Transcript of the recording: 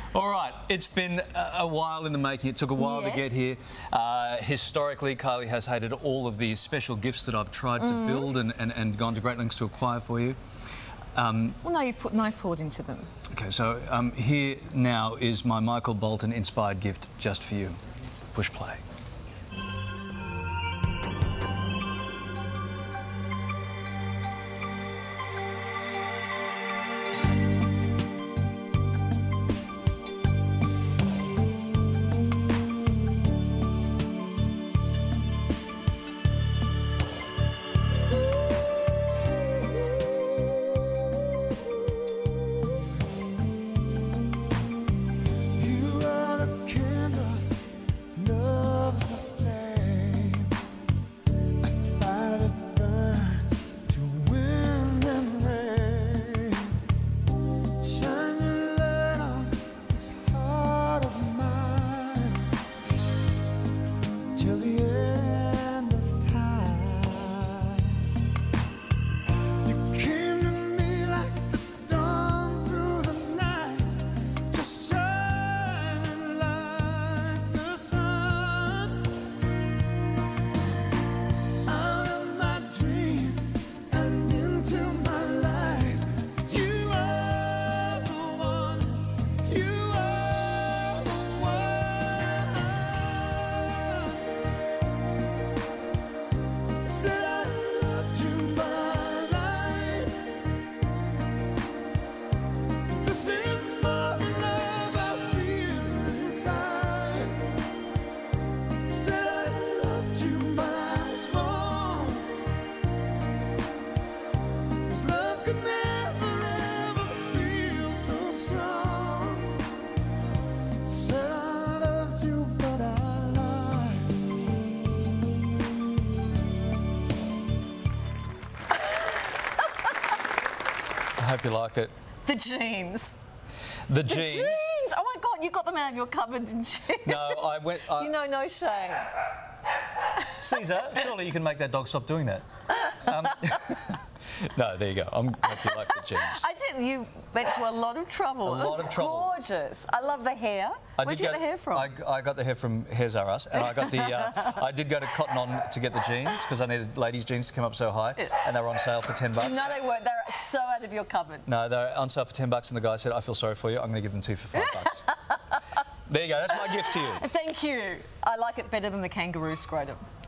All right, it's been a while in the making. It took a while to get here. Historically, Kylie has hated all of the special gifts that I've tried to build and gone to great lengths to acquire for you. Well, no, you've put no thought into them. Okay, so here now is my Michael Bolton inspired gift just for you. Push play. I hope you like it. The jeans. The jeans? The jeans! Oh my God, you got them out of your cupboard, didn't you? No, I went... You know, no shame. Caesar, surely you can make that dog stop doing that. No, there you go. I hope you like the jeans. I did. You went to a lot of trouble. A lot of trouble. Gorgeous. I love the hair. Where'd you get the hair from? I got the hair from Hairs R Us, and I got the. I did go to Cotton On to get the jeans because I needed ladies' jeans to come up so high, and they were on sale for $10. No, they weren't. They're so out of your cupboard. No, they're on sale for $10, and the guy said, "I feel sorry for you. I'm going to give them 2 for $5." There you go. That's my gift to you. Thank you. I like it better than the kangaroo scrotum.